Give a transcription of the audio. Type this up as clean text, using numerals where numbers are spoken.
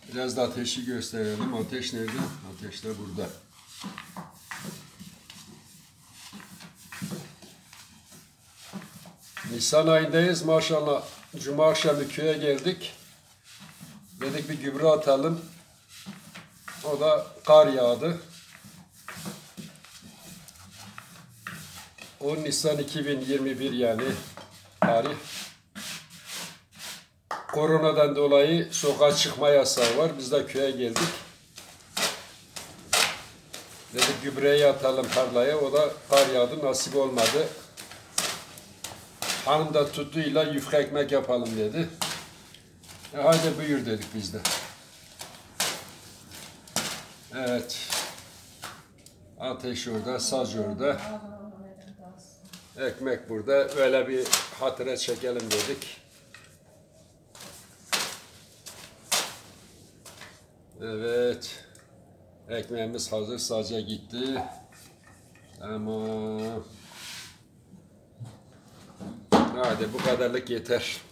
Biraz da ateşi gösterelim. Ateş nerede? Ateş de burada. Nisan ayındayız maşallah. Cuma akşamı köye geldik. Dedik bir gübre atalım. O da kar yağdı. 10 Nisan 2021 yani tarih. Koronadan dolayı sokağa çıkma yasağı var. Biz de köye geldik. Dedik gübreyi atalım tarlaya. O da kar yağdı. Nasip olmadı. Hanım da tuttuğuyla yufka ekmek yapalım dedi. Hadi buyur dedik biz de. Evet. Ateş orada, saz orada. Ekmek burada. Böyle bir hatıra çekelim dedik. Evet. Ekmeğimiz hazır. Saca gitti. Tamam. Hadi bu kadarlık yeter.